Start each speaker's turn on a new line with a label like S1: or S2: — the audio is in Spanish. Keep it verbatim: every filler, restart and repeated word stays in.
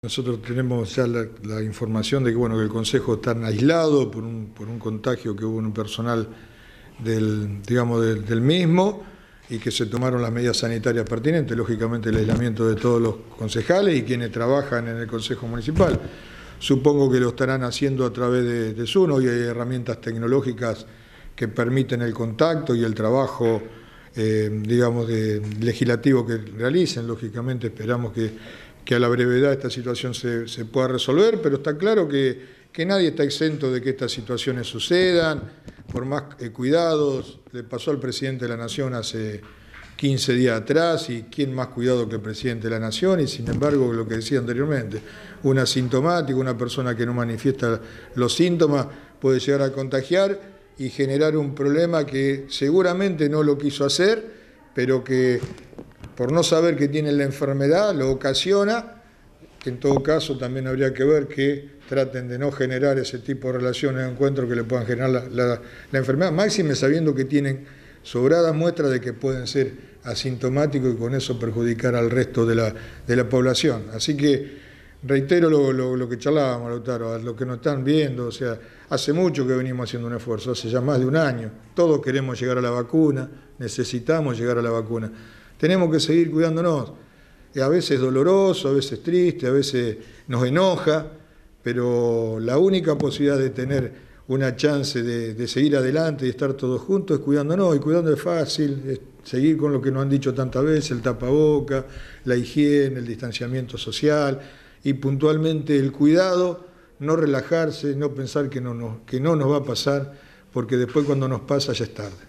S1: Nosotros tenemos ya la, la información de que, bueno, que el Consejo está aislado por un, por un contagio que hubo en un personal del, digamos, del, del mismo y que se tomaron las medidas sanitarias pertinentes, lógicamente el aislamiento de todos los concejales y quienes trabajan en el Consejo Municipal. Supongo que lo estarán haciendo a través de, de Zoom. Hoy hay herramientas tecnológicas que permiten el contacto y el trabajo, eh, digamos, de, legislativo que realicen. Lógicamente esperamos que, que a la brevedad esta situación se, se pueda resolver, pero está claro que, que nadie está exento de que estas situaciones sucedan, por más eh, cuidados. Le pasó al presidente de la Nación hace quince días atrás, y quién más cuidado que el presidente de la Nación, y sin embargo, lo que decía anteriormente, un asintomático, una persona que no manifiesta los síntomas, puede llegar a contagiar y generar un problema que seguramente no lo quiso hacer, pero que por no saber que tiene la enfermedad lo ocasiona, que en todo caso también habría que ver que traten de no generar ese tipo de relaciones de encuentro que le puedan generar la, la, la enfermedad, máxime sabiendo que tienen sobradas muestras de que pueden ser asintomáticos y con eso perjudicar al resto de la, de la población. Así que reitero lo, lo, lo que charlábamos, Lautaro, a lo que nos están viendo, o sea, hace mucho que venimos haciendo un esfuerzo, hace ya más de un año. Todos queremos llegar a la vacuna, necesitamos llegar a la vacuna. Tenemos que seguir cuidándonos. A veces doloroso, a veces triste, a veces nos enoja, pero la única posibilidad de tener una chance de, de seguir adelante y estar todos juntos es cuidándonos, y cuidando es fácil, es seguir con lo que nos han dicho tantas veces, el tapaboca, la higiene, el distanciamiento social y puntualmente el cuidado, no relajarse, no pensar que no, nos, que no nos va a pasar, porque después cuando nos pasa ya es tarde.